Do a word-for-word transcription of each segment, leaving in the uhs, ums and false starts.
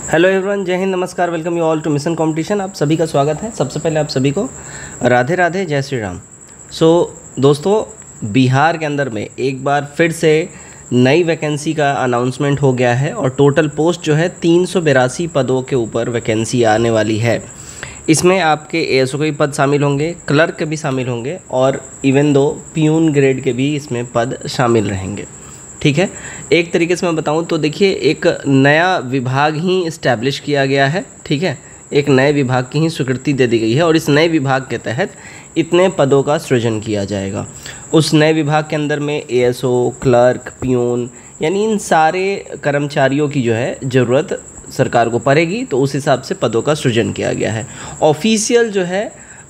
Hello everyone, जय हिंद, नमस्कार, welcome you all to mission competition. आप सभी का स्वागत है। सबसे पहले आप सभी को राधे राधे, जय श्री राम। सो so, दोस्तों, बिहार के अंदर में एक बार फिर से नई वैकेंसी का अनाउंसमेंट हो गया है और टोटल पोस्ट जो है तीन सौ बिरासी पदों के ऊपर वैकेंसी आने वाली है। इसमें आपके एएसओ के भी पद शामिल होंगे, क्लर्क के भी शामिल होंगे और इवन दो पियून ग्रेड के भी इसमें पद शामिल रहेंगे। ठीक है, एक तरीके से मैं बताऊं तो देखिए, एक नया विभाग ही इस्टेब्लिश किया गया है। ठीक है, एक नए विभाग की ही स्वीकृति दे दी गई है और इस नए विभाग के तहत इतने पदों का सृजन किया जाएगा। उस नए विभाग के अंदर में एएसओ, क्लर्क, पियून यानी इन सारे कर्मचारियों की जो है ज़रूरत सरकार को पड़ेगी, तो उस हिसाब से पदों का सृजन किया गया है। ऑफिशियल जो है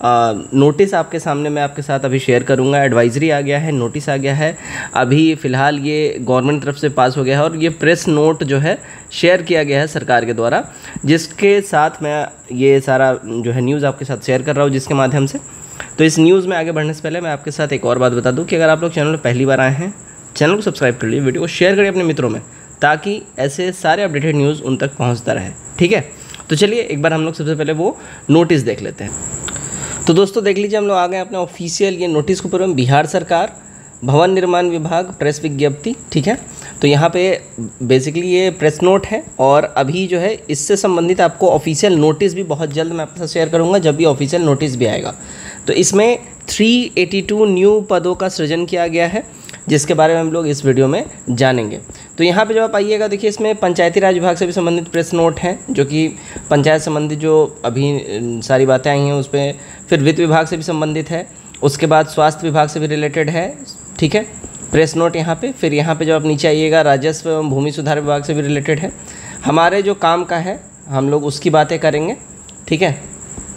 नोटिस आपके सामने मैं आपके साथ अभी शेयर करूंगा। एडवाइजरी आ गया है, नोटिस आ गया है, अभी फ़िलहाल ये गवर्नमेंट तरफ से पास हो गया है और ये प्रेस नोट जो है शेयर किया गया है सरकार के द्वारा, जिसके साथ मैं ये सारा जो है न्यूज़ आपके साथ शेयर कर रहा हूँ जिसके माध्यम से। तो इस न्यूज़ में आगे बढ़ने से पहले मैं आपके साथ एक और बात बता दूँ कि अगर आप लोग चैनल में पहली बार आए हैं, चैनल को सब्सक्राइब कर लीजिए, वीडियो को शेयर करिए अपने मित्रों में, ताकि ऐसे सारे अपडेटेड न्यूज़ उन तक पहुँचता रहे। ठीक है, तो चलिए एक बार हम लोग सबसे पहले वो नोटिस देख लेते हैं। तो दोस्तों देख लीजिए, हम लोग आ गए अपने ऑफिशियल ये नोटिस के ऊपर में। बिहार सरकार भवन निर्माण विभाग प्रेस विज्ञप्ति। ठीक है, तो यहाँ पे बेसिकली ये प्रेस नोट है और अभी जो है इससे संबंधित आपको ऑफिशियल नोटिस भी बहुत जल्द मैं आपके साथ शेयर करूँगा, जब भी ऑफिशियल नोटिस भी आएगा। तो इसमें तीन सौ बयासी न्यू पदों का सृजन किया गया है, जिसके बारे में हम लोग इस वीडियो में जानेंगे। तो यहाँ पे जब आप आइएगा, देखिए इसमें पंचायती राज विभाग से भी संबंधित प्रेस नोट है, जो कि पंचायत संबंधित जो अभी सारी बातें आई हैं उस पर, फिर वित्त विभाग से भी संबंधित है, उसके बाद स्वास्थ्य विभाग से भी रिलेटेड है। ठीक है, प्रेस नोट यहाँ पे। फिर यहाँ पे जब आप नीचे आइएगा, राजस्व एवं भूमि सुधार विभाग से भी रिलेटेड है। हमारे जो काम का है हम लोग उसकी बातें करेंगे। ठीक है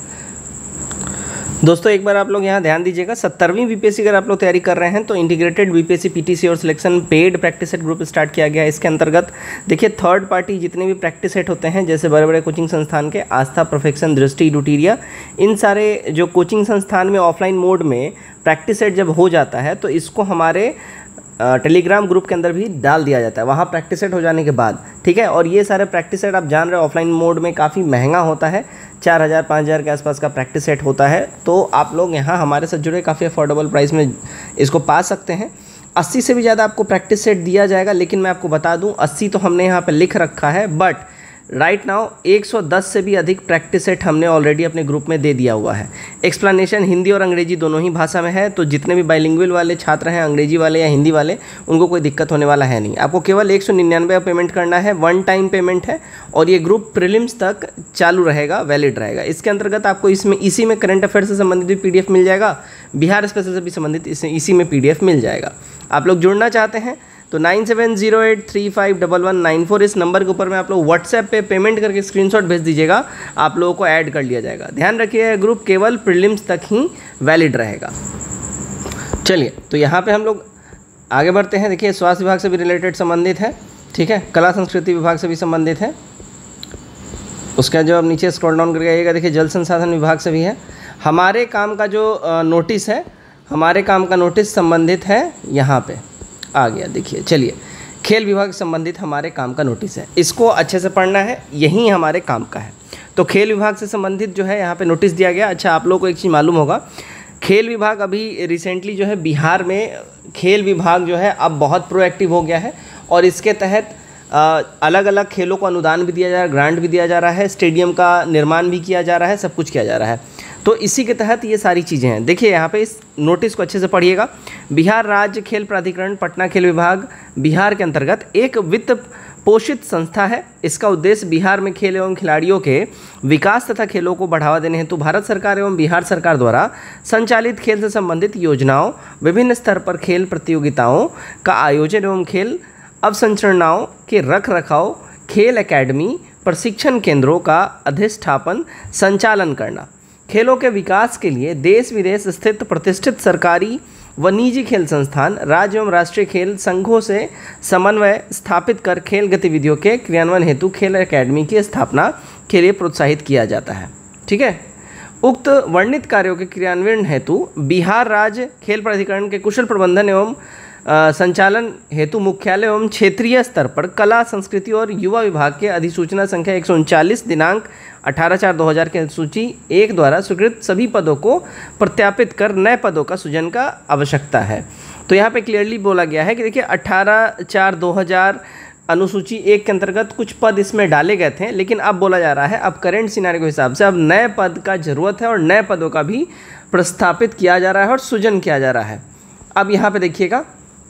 दोस्तों, एक बार आप लोग यहाँ ध्यान दीजिएगा, सत्तरवीं बीपीएससी अगर आप लोग तैयारी कर रहे हैं तो इंटीग्रेटेड बीपीएससी पीटीसी और selection paid practice set group start किया गया है। इसके अंतर्गत देखिए थर्ड पार्टी जितने भी प्रैक्टिस सेट होते हैं, जैसे बड़े बड़े कोचिंग संस्थान के आस्था, परफेक्शन, दृष्टि, ड्यूटीरिया, इन सारे जो कोचिंग संस्थान में ऑफलाइन मोड में प्रैक्टिस सेट जब हो जाता है तो इसको हमारे टेलीग्राम ग्रुप के अंदर भी डाल दिया जाता है, वहाँ प्रैक्टिस सेट हो जाने के बाद। ठीक है, और ये सारे प्रैक्टिस सेट आप जान रहे हो ऑफलाइन मोड में काफ़ी महंगा होता है, चार हज़ार पाँच हज़ार के आसपास का प्रैक्टिस सेट होता है। तो आप लोग यहाँ हमारे साथ जुड़े काफ़ी अफोर्डेबल प्राइस में इसको पा सकते हैं। अस्सी से भी ज़्यादा आपको प्रैक्टिस सेट दिया जाएगा, लेकिन मैं आपको बता दूँ अस्सी तो हमने यहाँ पर लिख रखा है, बट राइट नाउ एक सौ दस से भी अधिक प्रैक्टिस सेट हमने ऑलरेडी अपने ग्रुप में दे दिया हुआ है। एक्सप्लेनेशन हिंदी और अंग्रेजी दोनों ही भाषा में है, तो जितने भी बाइलिंगुअल वाले छात्र हैं, अंग्रेजी वाले या हिंदी वाले, उनको कोई दिक्कत होने वाला है नहीं। आपको केवल एक सौ निन्यानवे पेमेंट करना है, वन टाइम पेमेंट है और ये ग्रुप प्रीलिम्स तक चालू रहेगा, वैलिड रहेगा। इसके अंतर्गत आपको इसमें इसी में करंट अफेयर से संबंधित भी पीडीएफ मिल जाएगा, बिहार स्पेशल से भी संबंधित इस इसी में पीडीएफ मिल जाएगा। आप लोग जुड़ना चाहते हैं तो nine seven zero eight three five one one nine four इस नंबर के ऊपर में आप लोग व्हाट्सएप पे पेमेंट करके स्क्रीनशॉट भेज दीजिएगा, आप लोगों को ऐड कर लिया जाएगा। ध्यान रखिए, ग्रुप केवल प्रीलिम्स तक ही वैलिड रहेगा। चलिए, तो यहाँ पे हम लोग आगे बढ़ते हैं। देखिए स्वास्थ्य विभाग से भी रिलेटेड संबंधित है। ठीक है, कला संस्कृति विभाग से भी संबंधित है। उसका जो अब नीचे स्क्रॉल डाउन करके आइएगा, देखिए जल संसाधन विभाग से भी है। हमारे काम का जो नोटिस है, हमारे काम का नोटिस संबंधित है, यहाँ पे आ गया। देखिए चलिए, खेल विभाग से संबंधित हमारे काम का नोटिस है, इसको अच्छे से पढ़ना है, यही हमारे काम का है। तो खेल विभाग से संबंधित जो है यहाँ पे नोटिस दिया गया। अच्छा, आप लोगों को एक चीज़ मालूम होगा, खेल विभाग अभी रिसेंटली जो है बिहार में खेल विभाग जो है अब बहुत प्रोएक्टिव हो गया है और इसके तहत अलग अलग खेलों को अनुदान भी दिया जा रहा है, ग्रांट भी दिया जा रहा है, स्टेडियम का निर्माण भी किया जा रहा है, सब कुछ किया जा रहा है। तो इसी के तहत ये सारी चीज़ें हैं। देखिए यहाँ पे इस नोटिस को अच्छे से पढ़िएगा। बिहार राज्य खेल प्राधिकरण पटना खेल विभाग बिहार के अंतर्गत एक वित्त पोषित संस्था है। इसका उद्देश्य बिहार में खेल एवं खिलाड़ियों के विकास तथा खेलों को बढ़ावा देने हेतु भारत सरकार एवं बिहार सरकार द्वारा संचालित खेल से संबंधित योजनाओं, विभिन्न स्तर पर खेल प्रतियोगिताओं का आयोजन एवं खेल अवसंरचनाओं के रख रखाव, खेल एकेडमी, प्रशिक्षण केंद्रों का अधिष्ठापन, संचालन करना, खेलों के विकास के लिए देश विदेश स्थित प्रतिष्ठित सरकारी व निजी खेल संस्थान, राज्य एवं राष्ट्रीय खेल संघों से समन्वय स्थापित कर खेल गतिविधियों के क्रियान्वयन हेतु खेल एकेडमी की स्थापना के लिए प्रोत्साहित किया जाता है। ठीक है, उक्त वर्णित कार्यों के क्रियान्वयन हेतु बिहार राज्य खेल प्राधिकरण के कुशल प्रबंधन एवं संचालन हेतु मुख्यालय एवं क्षेत्रीय स्तर पर कला संस्कृति और युवा विभाग के अधिसूचना संख्या एक सौ उनचालीस दिनांक अठारह चार दो हज़ार के सूची एक द्वारा स्वीकृत सभी पदों को प्रत्यापित कर नए पदों का सृजन का आवश्यकता है। तो यहाँ पे क्लियरली बोला गया है कि देखिए अठारह चार दो हज़ार अनुसूची एक के अंतर्गत कुछ पद इसमें डाले गए थे, लेकिन अब बोला जा रहा है अब करंट सिनेरियो के हिसाब से अब नए पद का ज़रूरत है और नए पदों का भी प्रस्तापित किया जा रहा है और सृजन किया जा रहा है। अब यहाँ पे देखिएगा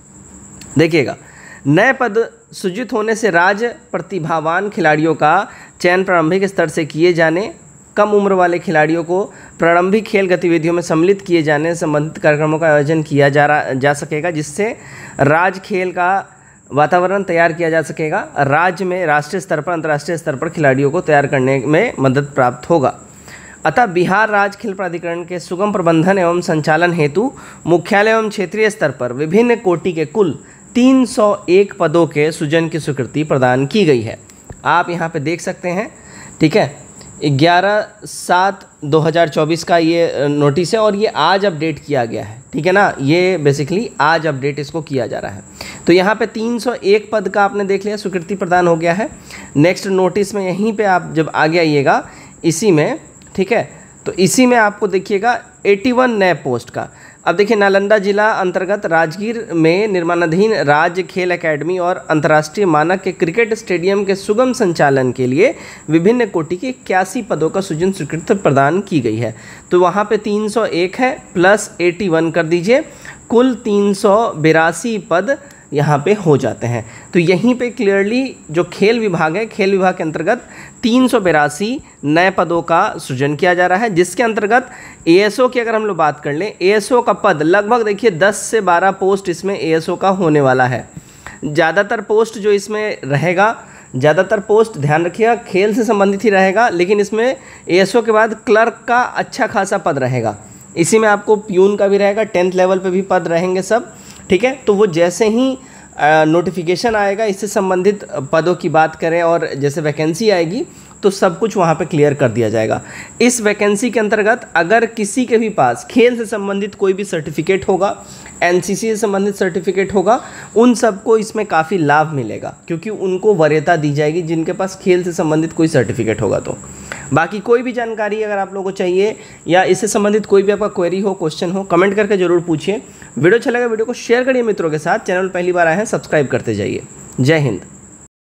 देखिएगा नए पद सृजित होने से राज्य प्रतिभावान खिलाड़ियों का चयन प्रारंभिक स्तर से किए जाने, कम उम्र वाले खिलाड़ियों को प्रारंभिक खेल गतिविधियों में सम्मिलित किए जाने से संबंधित कार्यक्रमों का आयोजन किया जा रहा जा सकेगा, जिससे राज्य खेल का वातावरण तैयार किया जा सकेगा। राज्य में राष्ट्रीय स्तर पर अंतर्राष्ट्रीय स्तर पर खिलाड़ियों को तैयार करने में मदद प्राप्त होगा। अतः बिहार राज्य खेल प्राधिकरण के सुगम प्रबंधन एवं संचालन हेतु मुख्यालय एवं क्षेत्रीय स्तर पर विभिन्न कोटि के कुल तीन सौ एक पदों के सृजन की स्वीकृति प्रदान की गई है। आप यहाँ पे देख सकते हैं, ठीक है, ग्यारह सात दो हज़ार चौबीस का ये नोटिस है और ये आज अपडेट किया गया है, ठीक है ना। ये बेसिकली आज अपडेट इसको किया जा रहा है। तो यहाँ पे तीन सौ एक पद का आपने देख लिया, स्वीकृति प्रदान हो गया है। नेक्स्ट नोटिस में यहीं पे आप जब आगे आइएगा इसी में, ठीक है, तो इसी में आपको देखिएगा इक्यासी नए पोस्ट का। अब देखिए नालंदा जिला अंतर्गत राजगीर में निर्माणाधीन राज्य खेल एकेडमी और अंतर्राष्ट्रीय मानक के क्रिकेट स्टेडियम के सुगम संचालन के लिए विभिन्न कोटि के इक्यासी पदों का सृजन स्वीकृति प्रदान की गई है। तो वहाँ पे तीन सौ एक है प्लस इक्यासी कर दीजिए, कुल तीन सौ बिरासी पद यहाँ पे हो जाते हैं। तो यहीं पे क्लियरली जो खेल विभाग है, खेल विभाग के अंतर्गत तीन सौ बिरासी नए पदों का सृजन किया जा रहा है, जिसके अंतर्गत एएसओ की अगर हम लोग बात कर लें, एएसओ का पद लगभग देखिए दस से बारह पोस्ट इसमें एएसओ का होने वाला है। ज़्यादातर पोस्ट जो इसमें रहेगा, ज़्यादातर पोस्ट ध्यान रखिएगा खेल से संबंधित ही रहेगा, लेकिन इसमें एएसओ के बाद क्लर्क का अच्छा खासा पद रहेगा। इसी में आपको प्यून का भी रहेगा, टेंथ लेवल पे भी पद रहेंगे सब, ठीक है। तो वो जैसे ही नोटिफिकेशन आएगा इससे संबंधित पदों की बात करें और जैसे वैकेंसी आएगी तो सब कुछ वहाँ पे क्लियर कर दिया जाएगा। इस वैकेंसी के अंतर्गत अगर किसी के भी पास खेल से संबंधित कोई भी सर्टिफिकेट होगा, एनसीसी से संबंधित सर्टिफिकेट होगा, उन सबको इसमें काफ़ी लाभ मिलेगा, क्योंकि उनको वरीयता दी जाएगी जिनके पास खेल से संबंधित कोई सर्टिफिकेट होगा। तो बाकी कोई भी जानकारी अगर आप लोगों को चाहिए या इससे संबंधित कोई भी आपका क्वेरी हो, क्वेश्चन हो, कमेंट करके जरूर पूछिए। वीडियो अच्छा लगा वीडियो को शेयर करिए मित्रों के साथ। चैनल पहली बार आए हैं सब्सक्राइब करते जाइए। जय हिंद।